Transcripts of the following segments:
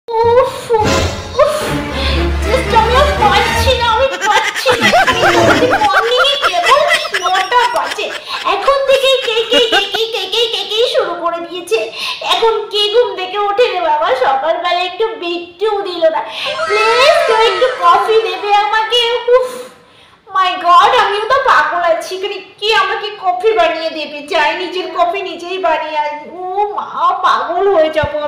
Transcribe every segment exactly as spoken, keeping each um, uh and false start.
উফ উফ জাস্ট আমি আর পারছি না আমি পারছি না মর্নিং এ কেবল নটা বাজে এখন থেকে কে কে কে কে কে কে কে কে শুরু করে দিয়েছে এখন কে ঘুম থেকে ওঠে রে বাবা সকালবেলা একটু বিট্টুও দিল না প্লিজ কেউ একটু কফি দেবে আমাকে উফ মাই গড আমিও তো পাগল আছি এখানে কে আমাকে কফি বানিয়ে দেবে চাই নিজের কফি নিজেই বানিয়ে ও মা পাগল হয়ে যাবো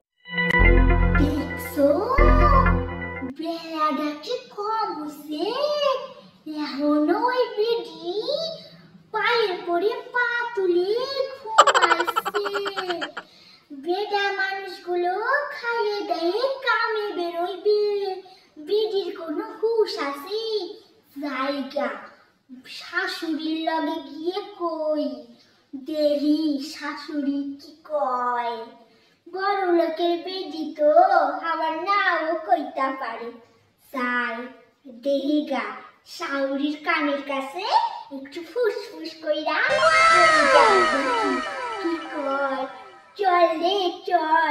বেলাটা কি কম হচ্ছে এখনো ওই বেডি পায়ের পরে পা তুলে ঘুমাচ্ছে বেডা মানুষগুলো খাইয়ে দেয় কামে বেরোইবে বেডির কোনো হুশ আছে জায়গা শাশুড়ির লগে গিয়ে কই দেরি শাশুড়ি কি কয় বড় লোকের বেডি তো আমার নাও কইতা পারে তাই দেহিগা শাশুড়ির কানের কাছে একটু ফুসফুস কইরা কি কয় চল রে চল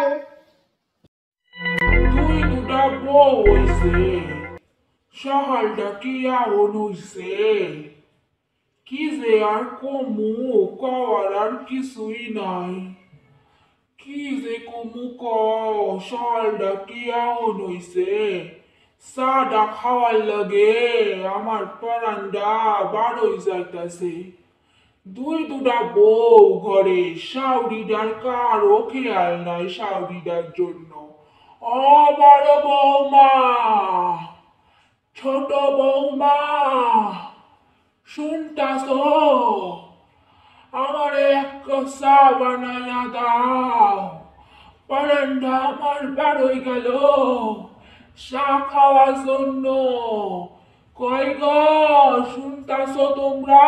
তুই দুটা বউ হইছে সকালটা কি আউন হইছে কি যে আর কমু কওয়ার আর কিছুই নাই কি যে কমু ক সকালটা কি আউন হইছে চাটা খাওয়ার লাগে আমার পরান্ডা বারোই যাইতাছে দুই দুটা বউ ঘরে শাউরিটার কারো খেয়াল নাই শাউরিটার জন্য ও বড় বৌমা ছোট বৌমা শুনতাছ আমার এক চা বানাইয়া দাও পরান্ডা আমার বারোই গেল চা খাওয়ার জন্য কই গো শুনতাছ তোমরা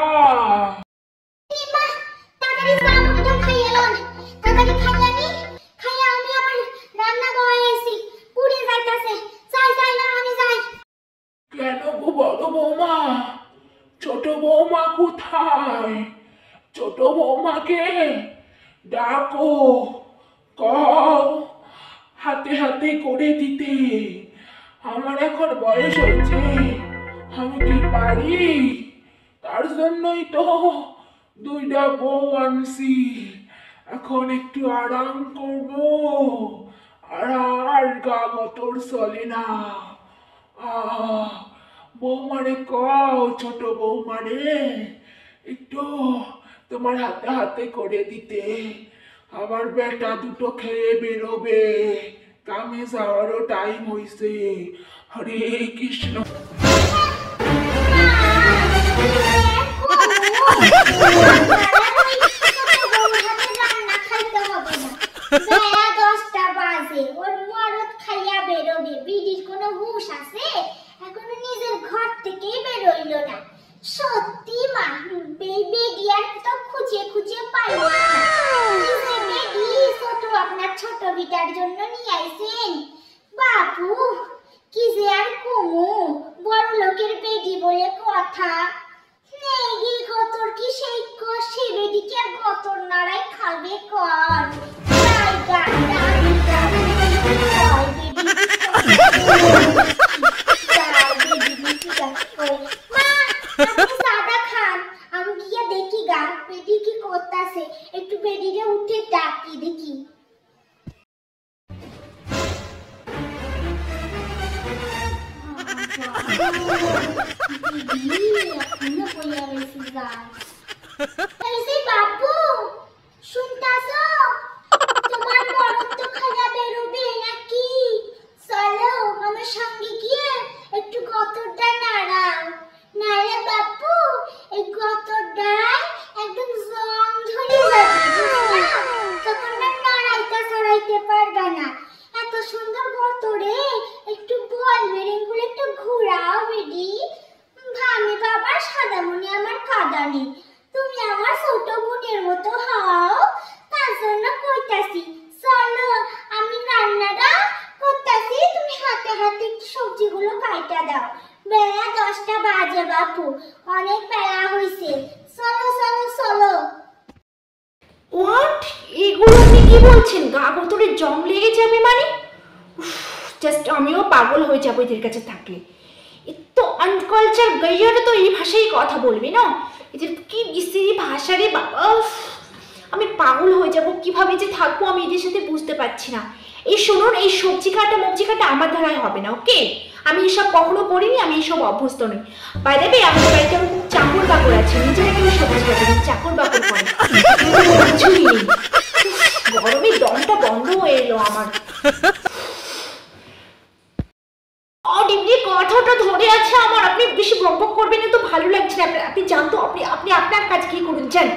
কেন গো বড় বৌমা ছোট বৌমা কোথায় ছোট বৌমাকে ডাকো কও হাতে হাতে করে দিতে আমার এখন বয়স হয়েছে আমি কি পারি তার জন্যই তো দুইটা বউ আনছি এখন একটু আরাম করব আর আর গা গতর চলে না আহ বৌমারে কও ছোট বৌমারে একটু তোমার হাতে হাতে করে দিতে আমার বেটা দুটো খেয়ে বেরোবে কামে যাওয়ারও টাইম হইছে হরে কৃষ্ণ সত্যি মা বেবি ডিয়ার তো খুঁজে খুঁজে পাই না বেবি ছোট আপনার ছোট বিটার জন্য নিয়ে আইছেন বাপু কি যে আর কমু বড় লোকের বেডি বলে কথা নেগি গতর কি সেই কষে বেডি কি আর গতর নাড়াই খাবে কর তাই গান্ডা বিটা একটু বেডিরে উঠে ডাকি দেখি বাবু শুনতাছ তোমার বড় তো খাওয়া বেরোবে নাকি চলো আমার সঙ্গে গিয়ে একটু গতরটা নাড়াও নাড়ে বাপু এই গতরটায় একদম জং ধরে যাবে তখন না নাড়াইতে চড়াইতে পারবে না এত সুন্দর গতরে একটু বল বেরিং গুলো একটু ঘোরাও বেডি ভামি বাবা সাদামণি আমার কাঁদানি তুমি আমার ছোট বোনের মতো হও তার জন্য কইতাছি চলো আমি রান্নাটা করতাছি তুমি হাতে হাতে সবজিগুলো কাইটা দাও বেলা দশটা বাজে বাপু অনেক বেলা হইছে চলো চলো চলো হোয়াট এগুলো আপনি কি বলছেন গা গতরে জং লেগে যাবে মানে জাস্ট আমিও পাগল হয়ে যাবো এদের কাছে থাকলে। এত আনকালচার গাইয়ারা তো এই ভাষায় কথা বলবে না, এদের কি বিশ্রী ভাষা রে বাবা, আমি পাগল হয়ে যাব। কিভাবে যে থাকবো আমি এদের সাথে বুঝতে পারছি না। এই শুনুন, এই সবজি কাটা মবজি কাটা আমার দ্বারাই হবে না, ওকে? আমি এসব কখনো করিনি, আমি এসব অভ্যস্ত নই। বাইরে বে আমাদের বাড়িতে চাকর বাকর আছে, নিজেরা কেউ সবজি কাটে চাকর বাকর করে, কিছুই নেই। গরমে দমটা বন্ধ হয়ে এলো আমার। এমনি কথাটা ধরে আছে আমার, আপনি বেশি বকবক করবেন না তো, ভালো লাগছে না। আপনি জানতো, আপনি আপনি আপনার কাজ কি করুন জান।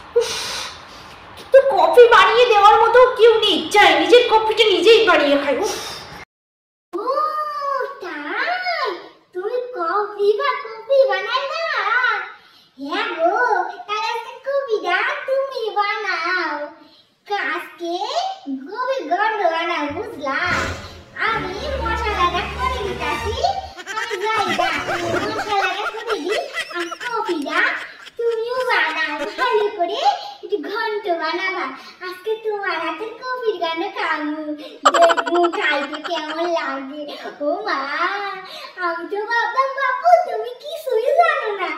তো কফি বানিয়ে দেওয়ার মতো কেউ নেই, চাই নিজের কফিটা নিজেই বানিয়ে খাই। ও তাই, তুমি কফি বা কফি বানাই না? হ্যাঁ গো, তাহলে আজকে কফিটা তুমি বানাও। আজকে গভীর গন্ধ বানাও, বুঝলাম? আমি মশলাটা করে দিতেছি, আমি যাই গা, মশলাটা করে দিই, আর কফিটা তুমিও বানাও ভালো করে, একটু ঘন্ট বানাবা। আজকে তোমার হাতের কফির গানে খাবো, দেখবো খাইতে কেমন লাগে। ও মা, আমি তো ভাবতাম বাপু তুমি কিছুই জানো না,